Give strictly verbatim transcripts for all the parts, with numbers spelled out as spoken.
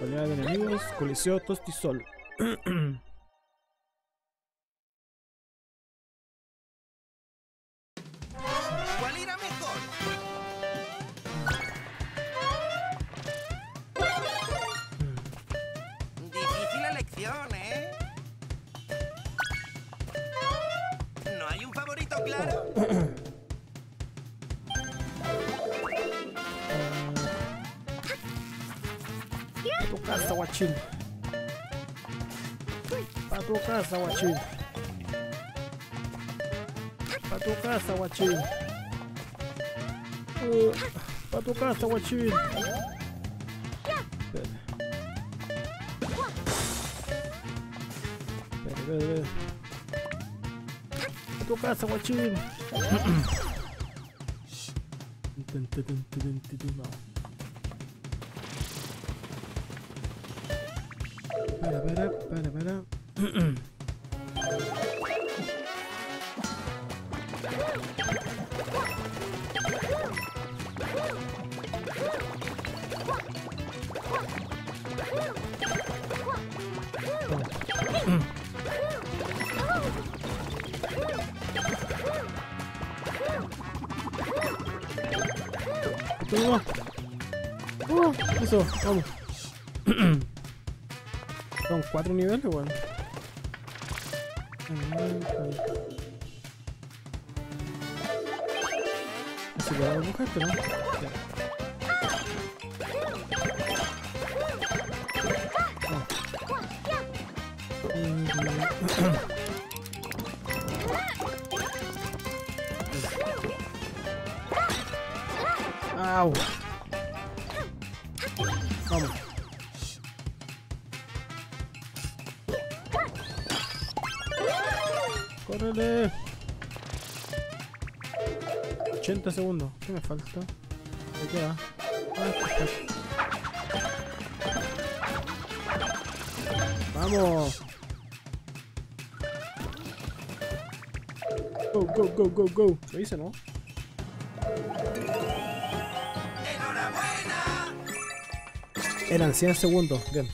Oleada de enemigos, coliseo tostisol. ¿Cuál irá mejor? Difícil elección, ¿eh? ¿No hay un favorito claro? Pa' tu casa, guachín. Pa' tu casa, guachín. Pa' tu casa, guachín. Uh, pa' tu casa, guachín. Espera. Espera, espera, espera. Pa' tu casa, guachín. Tun, tun, tun, tun, tun, tun, no. Espera, espera, espera, espera. Toma. Uh, eso, vamos. Son cuatro niveles, bueno. Así que vamos a buscar esto, ¿no? Ya. Ah. Au. Vamos. ¡Córrele! ochenta segundos. ¿Qué me falta? ¿Qué queda? Ah, perfecto. ¡Vamos! Go, go, go, go, go. Lo hice, ¿no? Eran cien segundos. Bien.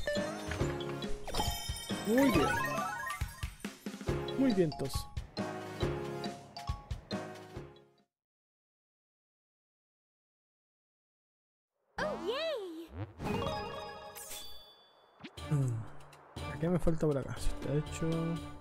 Muy bien. Muy bien, tos. ¿Qué me falta por acá? Está hecho.